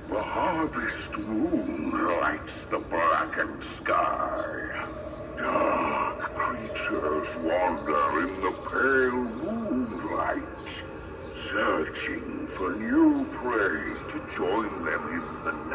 The harvest moon lights the blackened sky. Dark creatures wander in the pale moonlight, searching for new prey to join them in the